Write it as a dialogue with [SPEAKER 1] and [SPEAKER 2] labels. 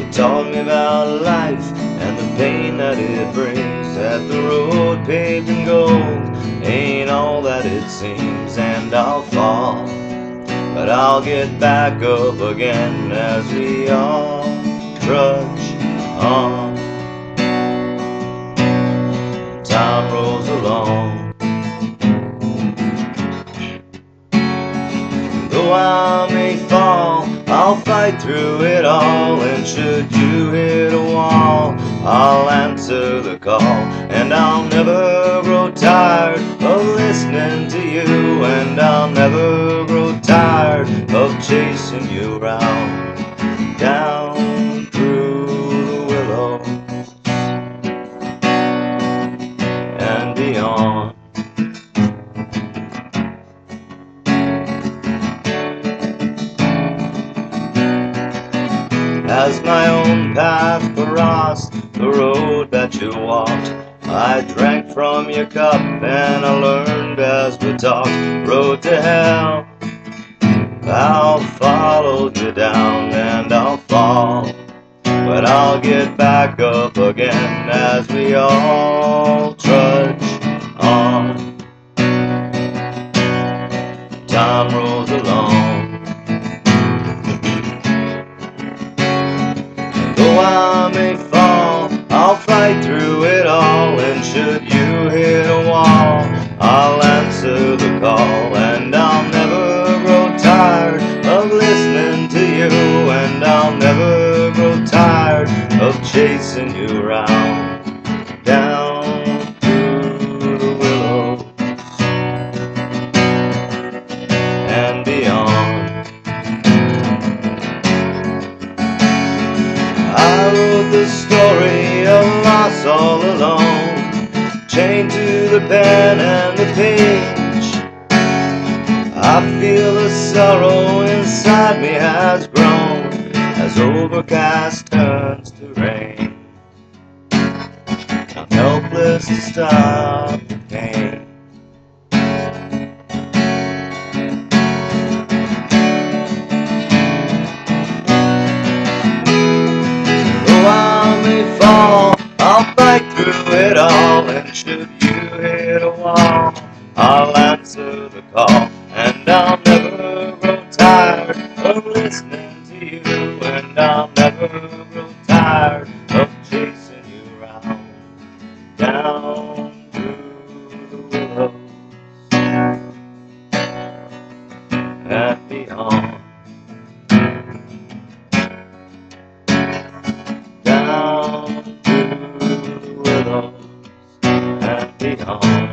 [SPEAKER 1] taught me about life and the pain that it brings. That the road paved in gold ain't all that it seems. And I'll fall, but I'll get back up again as we all trudge on. Time rolls along. Though I may fall, I'll fight through it all. And should you hit a wall, I'll answer the call. And I'll never grow tired of listening to you. And I'll never grow tired of chasing you round, down through the willows and beyond. As my own path crossed the road that you walked, I drank from your cup and I learned as we talked. Road to hell, I'll follow you down and I'll fall, but I'll get back up again as we all trudge on. Time rolls along. Though I may fall, I'll fight through it all. And should you hit a wall, I'll answer the call. And I'll never grow tired of listening to you. And I'll never grow tired of chasing you round, down through the willows and beyond. I wrote the story of loss all alone, chained to the pen and the page. I feel the sorrow inside me has grown as overcast turns to rain. I'm helpless to stop the pain. I'll fight through it all. And should you hit a wall, I'll answer the call. And I'll never grow tired of listening to you. And I'll never grow tired of chasing you round, down through the willows and beyond. Down through the willows and beyond.